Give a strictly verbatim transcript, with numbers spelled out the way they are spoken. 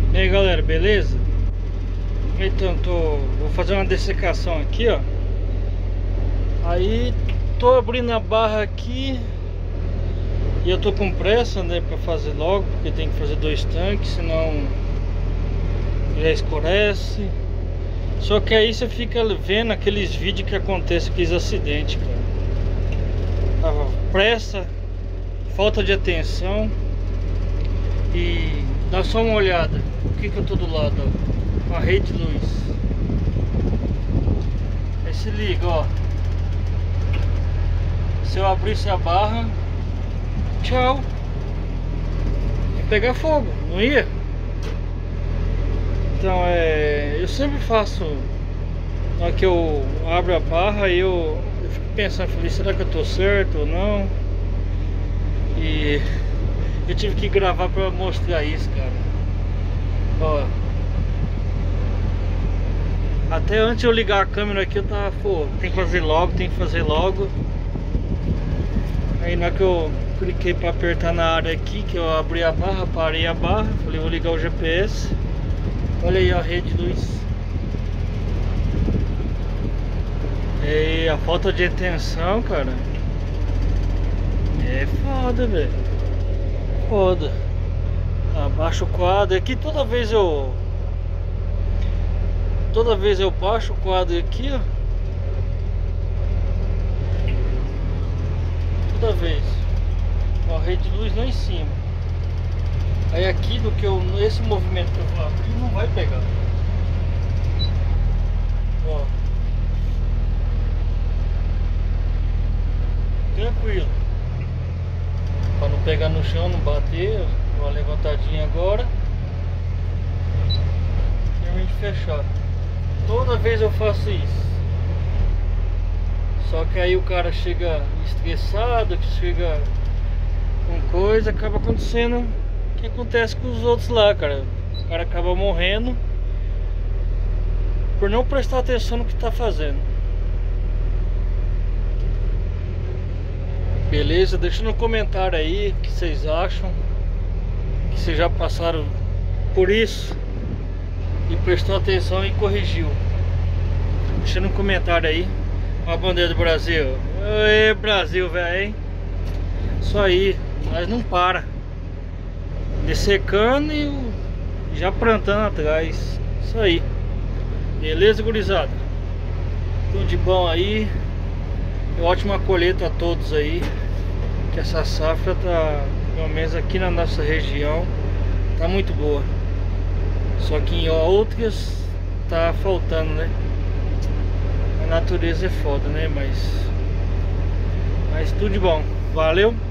E aí galera, beleza? Então tô, vou fazer uma dessecação aqui, ó. Aí tô abrindo a barra aqui. E eu tô com pressa, né, pra fazer logo, porque tem que fazer dois tanques, senão já escurece. Só que aí você fica vendo aqueles vídeos que acontecem, aqueles acidentes, cara. A pressa, falta de atenção. E dá só uma olhada. O que que eu tô do lado, ó, com a rede de luz. Aí se liga, ó. Se eu abrisse a barra, tchau, ia pegar fogo, não ia? Então é, eu sempre faço, na hora que eu abro a barra, eu, eu fico pensando, falei, será que eu tô certo ou não? E eu tive que gravar pra mostrar isso, cara. Ó, até antes de eu ligar a câmera aqui eu tava, pô, tem que fazer logo, tem que fazer logo. Aí na hora que eu cliquei pra apertar na área aqui, que eu abri a barra, parei a barra, falei, vou ligar o G P S. Olha aí a rede de luz. E a falta de atenção, cara, é foda, velho. Foda. Abaixa o quadro aqui, toda vez eu Toda vez eu baixo o quadro aqui, ó. Toda vez. Ó, a rede de luz lá em cima. Aí aqui do que eu, esse movimento que eu vou abrir não vai pegar. Ó. Tranquilo. Pra não pegar no chão, não bater. Dou uma levantadinha agora. Termino de fechar. Toda vez eu faço isso. Só que aí o cara chega estressado, que chega com coisa, acaba acontecendo o que acontece com os outros lá, cara. O cara acaba morrendo por não prestar atenção no que tá fazendo. Beleza? Deixa no comentário aí o que vocês acham, que vocês já passaram por isso e prestou atenção e corrigiu. Deixa no comentário aí. Ó a bandeira do Brasil. Ê, Brasil, velho, hein? Isso aí, nós não para. Dessecando e já plantando atrás. Isso aí. Beleza, gurizada? Tudo de bom aí. E ótima colheita a todos aí. Que essa safra tá, pelo menos aqui na nossa região, tá muito boa. Só que em outras tá faltando, né? A natureza é foda, né? Mas Mas tudo de bom. Valeu!